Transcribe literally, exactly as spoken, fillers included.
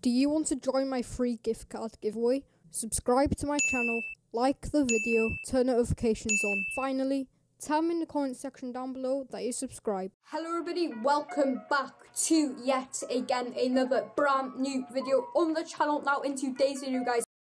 Do you want to join my free gift card giveaway? Subscribe to my channel, like the video, turn notifications on. Finally, tell me in the comment section down below that you subscribe. Hello everybody, welcome back to yet again another brand new video on the channel. Now in today's video guys,